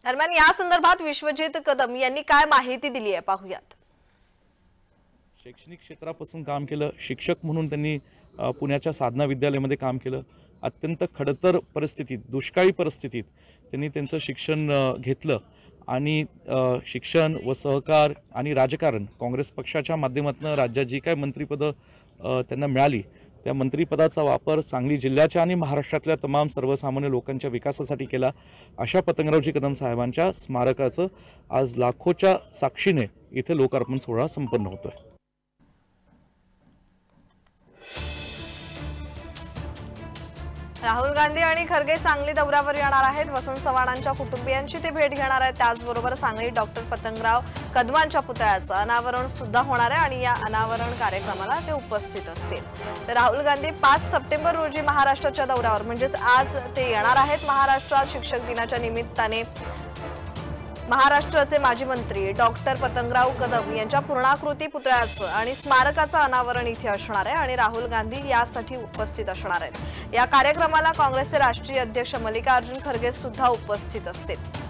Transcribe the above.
दरम्यान या संदर्भात विश्वजित कदम यांनी काय माहिती दिली आहे पाहूयात। शैक्षणिक क्षेत्रापासून काम केलं, शिक्षक म्हणून त्यांनी पुण्याच्या साधना विद्यालयामध्ये काम केलं। अत्यंत खडतर परिस्थितीत, दुष्काळी परिस्थितीत त्यांनी त्यांचं शिक्षण घेतलं आणि शिक्षण व सहकार आणि राजकारण काँग्रेस पक्षाच्या माध्यमातून राज्यात जी काय मंत्रिपदं त्यांना मिळाली त्या मंत्रिपदाचा वापर सांगली जिल्ह्याच्या आणि महाराष्ट्रातल्या तमाम सर्वसामान्य लोकांच्या विकासासाठी केला। अशा पतंगरावजी कदम साहेबांच्या स्मारकाचं आज लाखोच्या साक्षीने इथे लोकार्पण सोहळा संपन्न होतोय। राहुल गांधी आणि खरगे सांगली दौऱ्यावर येणार आहेत। वसंत चव्हाणांच्या कुटुंबियांची ते भेट घेणार आहेत। त्याचबरोबर सांगली डॉक्टर पतंगराव कदमांच्या पुतळ्याचं अनावरण सुद्धा होणार आहे आणि या अनावरण कार्यक्रमाला ते उपस्थित असतील। तर राहुल गांधी 5 सप्टेंबर रोजी महाराष्ट्राच्या दौऱ्यावर म्हणजेच आज ते येणार आहेत। महाराष्ट्रात शिक्षक दिनाच्या निमित्ताने महाराष्ट्राचे माजी मंत्री डॉक्टर पतंगराव कदम यांच्या पूर्णाकृती पुतळ्याचं आणि स्मारकाचं अनावरण इथे असणार आहे आणि राहुल गांधी यासाठी उपस्थित असणार आहेत। या कार्यक्रमाला काँग्रेसचे राष्ट्रीय अध्यक्ष मल्लिकार्जुन खरगे सुद्धा उपस्थित असतील।